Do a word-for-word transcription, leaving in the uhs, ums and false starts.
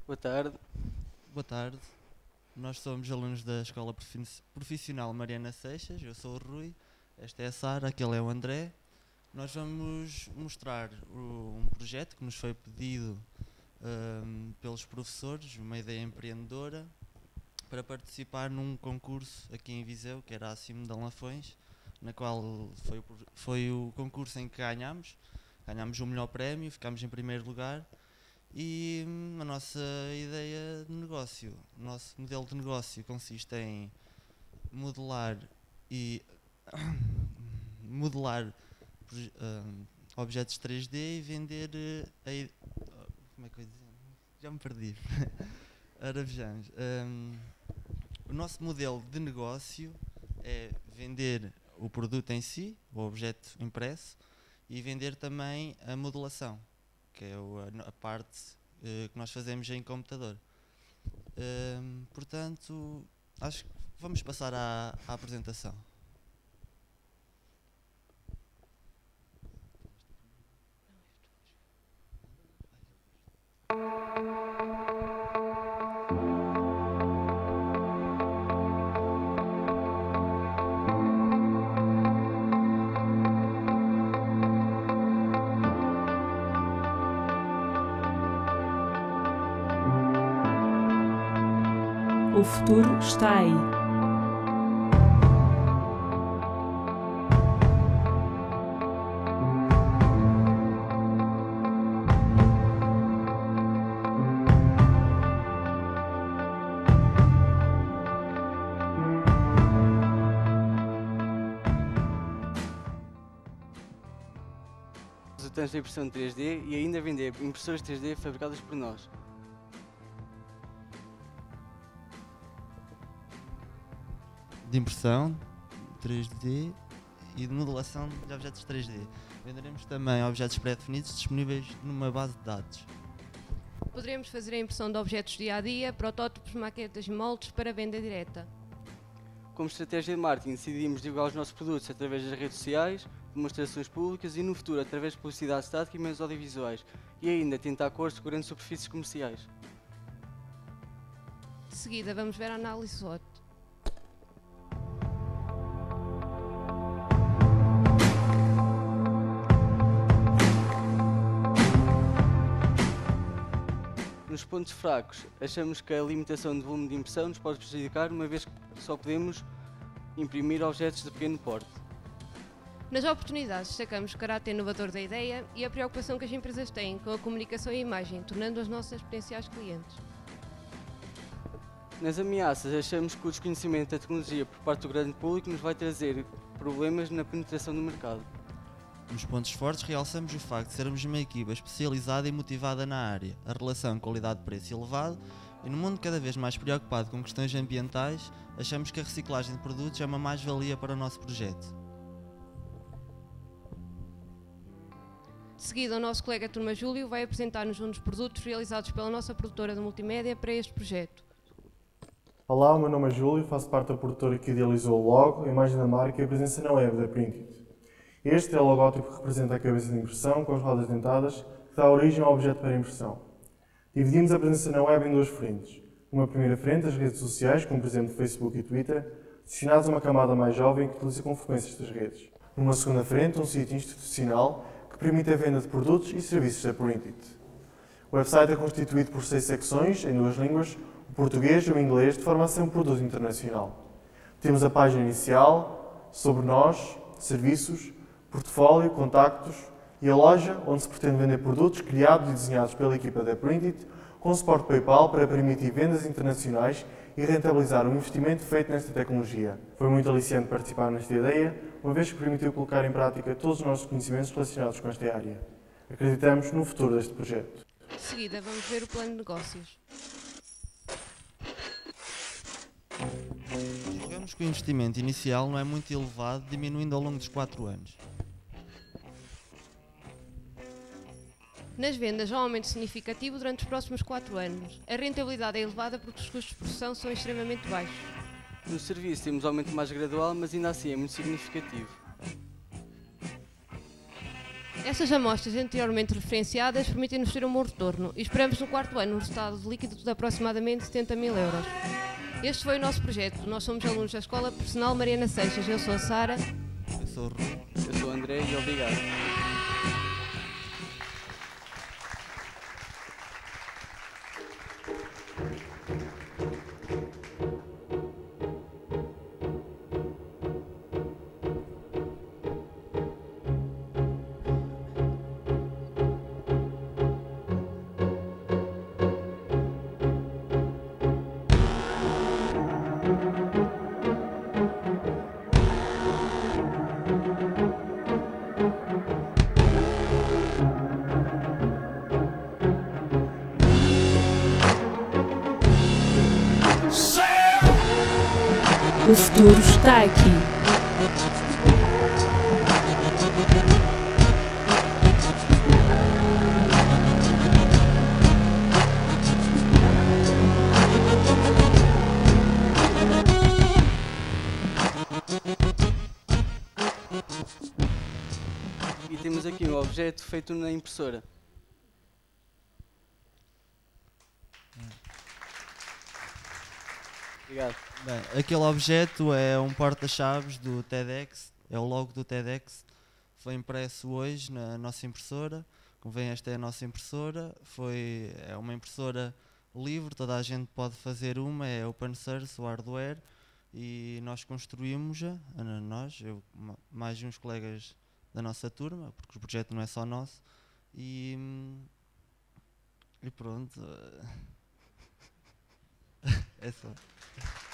Boa tarde. Boa tarde. Nós somos alunos da Escola Profissional Mariana Seixas. Eu sou o Rui, esta é a Sara, aquele é o André. Nós vamos mostrar o, um projeto que nos foi pedido um, pelos professores, uma ideia empreendedora, para participar num concurso aqui em Viseu, que era a Acimo de Lafões, na qual foi o, foi o concurso em que ganhámos. Ganhámos o melhor prémio, ficámos em primeiro lugar. E hum, a nossa ideia de negócio, o nosso modelo de negócio consiste em modelar e modelar uh, objetos três D e vender uh, a, como é que eu ia dizer? Já me perdi. Ora, vejamos. Um, o nosso modelo de negócio é vender o produto em si, o objeto impresso, e vender também a modelação, que é a, a parte uh, que nós fazemos em computador. Uh, portanto, acho que vamos passar à, à apresentação. O futuro está aí. Resultantes da impressão três D e ainda vender impressoras três D fabricadas por nós. De impressão três D e de modelação de objetos três D. Venderemos também objetos pré-definidos disponíveis numa base de dados. Poderemos fazer a impressão de objetos dia a dia, protótipos, maquetas e moldes para venda direta. Como estratégia de marketing, decidimos divulgar os nossos produtos através das redes sociais, demonstrações públicas e, no futuro, através de publicidade estática e meios audiovisuais, e ainda tentar acordos com grandes superfícies comerciais. De seguida, vamos ver a análise SWOT. Nos pontos fracos, achamos que a limitação de volume de impressão nos pode prejudicar, uma vez que só podemos imprimir objetos de pequeno porte. Nas oportunidades, destacamos o caráter inovador da ideia e a preocupação que as empresas têm com a comunicação e a imagem, tornando-as nossas potenciais clientes. Nas ameaças, achamos que o desconhecimento da tecnologia por parte do grande público nos vai trazer problemas na penetração do mercado. Nos pontos fortes, realçamos o facto de sermos uma equipa especializada e motivada na área, a relação qualidade-preço elevado, e no mundo cada vez mais preocupado com questões ambientais, achamos que a reciclagem de produtos é uma mais-valia para o nosso projeto. De seguida, o nosso colega Turma Júlio vai apresentar-nos um dos produtos realizados pela nossa produtora de multimédia para este projeto. Olá, o meu nome é Júlio, faço parte da produtora que idealizou o logo, a imagem da marca e a presença na web da Printit. Este é o logótipo que representa a cabeça de impressão com as rodas dentadas, que dá origem ao objeto para impressão. Dividimos a presença na web em duas frentes. Numa primeira frente, as redes sociais, como por exemplo Facebook e Twitter, destinadas a uma camada mais jovem que utiliza com frequência estas redes. Numa segunda frente, um sítio institucional que permite a venda de produtos e serviços da Printit. O website é constituído por seis secções, em duas línguas, o português e o inglês, de forma a ser um produto internacional. Temos a página inicial, sobre nós, serviços, portfólio, contactos e a loja, onde se pretende vender produtos criados e desenhados pela equipa da Printit, com suporte PayPal para permitir vendas internacionais e rentabilizar o investimento feito nesta tecnologia. Foi muito aliciante participar nesta ideia, uma vez que permitiu colocar em prática todos os nossos conhecimentos relacionados com esta área. Acreditamos no futuro deste projeto. De seguida, vamos ver o plano de negócios. Julgamos que o investimento inicial não é muito elevado, diminuindo ao longo dos quatro anos. Nas vendas, há um aumento significativo durante os próximos quatro anos. A rentabilidade é elevada porque os custos de produção são extremamente baixos. No serviço temos aumento mais gradual, mas ainda assim é muito significativo. Essas amostras anteriormente referenciadas permitem-nos ter um bom retorno e esperamos no quarto ano um resultado líquido de aproximadamente setenta mil euros. Este foi o nosso projeto. Nós somos alunos da Escola Profissional Mariana Seixas. Eu sou a Sara. Eu sou o Rui. Eu sou o André e obrigado. O futuro está aqui. E temos aqui um objeto feito na impressora. Obrigado. Bem, aquele objeto é um porta-chaves do TEDx, é o logo do TEDx. Foi impresso hoje na nossa impressora. Como veem, esta é a nossa impressora. Foi, é uma impressora livre, toda a gente pode fazer uma, é open source, o hardware. E nós construímos-a, nós, eu, mais uns colegas da nossa turma, porque o projeto não é só nosso. E, e pronto. É só.